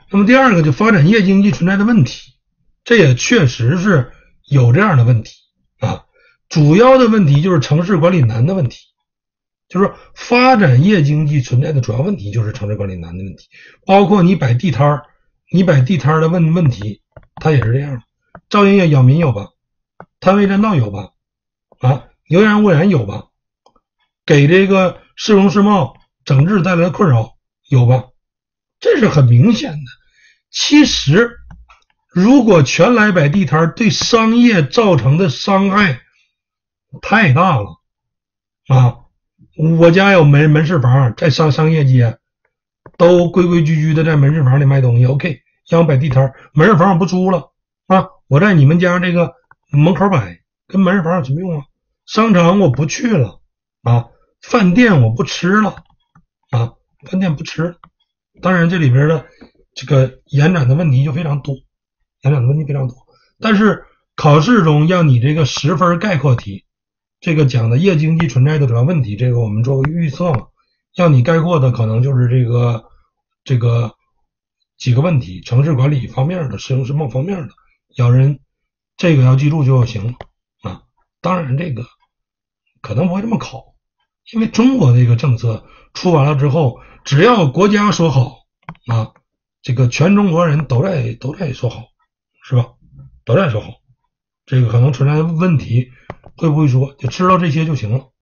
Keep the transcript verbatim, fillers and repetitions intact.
那么第二个就发展夜经济存在的问题，这也确实是有这样的问题啊。主要的问题就是城市管理难的问题，就是说发展夜经济存在的主要问题就是城市管理难的问题，包括你摆地摊你摆地摊的问问题，它也是这样的。噪音扰民有吧？摊位占道有吧？啊，油烟污染有吧？给这个市容市貌整治带来的困扰有吧？这是很明显的。其实如果全来摆地摊，对商业造成的伤害太大了啊！我家有门门市房，在商商业街都规规矩矩的在门市房里卖东西 OK， 让我摆地摊，门市房我不租了啊，我在你们家这个门口摆，跟门市房有什么用啊？商场我不去了啊，饭店我不吃了啊，饭店不吃。当然这里边的这个延展的问题就非常多，延展的问题非常多。但是考试中让你这个十分概括题，这个讲的夜经济存在的主要问题，这个我们做个预测嘛，让你概括的可能就是这个这个几个问题，城市管理方面的，市容市貌方面的，要人这个要记住就行了啊。当然这个可能不会这么考，因为中国这个政策出完了之后，只要国家说好啊，这个全中国人都在都在说好，是吧？都在说好，这个可能存在的问题会不会说，就知道这些就行了。